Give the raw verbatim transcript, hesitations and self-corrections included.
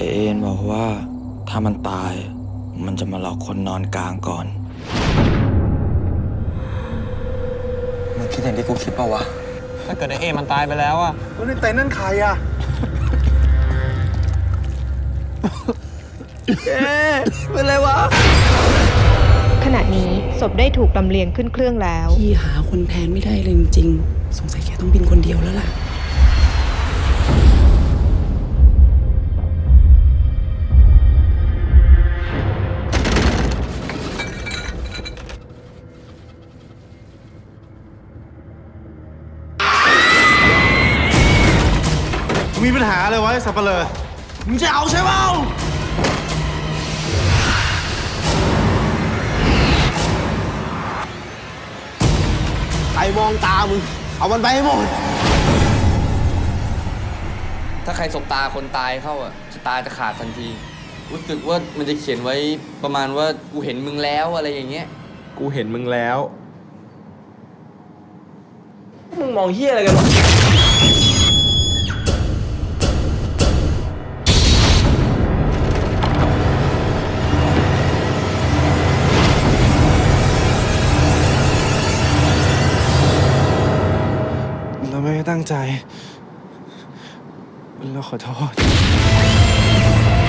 เอ็นบอกว่าถ้ามันตายมันจะมาหลอกคนนอนกลางก่อนมึงคิดอย่างที่กูคิดป่าวะถ้าเกิดไอเอมันตายไปแล้วอะแล้วในเต็นท์นั่นใครอะเอ๊ะเป็นไรวะขณะนี้ศพได้ถูกลำเลียงขึ้นเครื่องแล้วพี่หาคนแทนไม่ได้เลยจริงๆสงสัยแกต้องบินคนเดียวแล้วล่ะมีปัญหาอะไรวะไอ้สับเปลือมึงจะเอาใช่เปล่าใครมองตามึงเอามันไปให้หมดถ้าใครสบตาคนตายเข้าอะจะตาจะขาดทันทีรู้สึกว่ามันจะเขียนไว้ประมาณว่ากูเห็นมึงแล้วอะไรอย่างเงี้ยกูเห็นมึงแล้วมึงมองเหี้ยอะไรกันวะเราไม่ได้ตั้งใจเราขอโทษ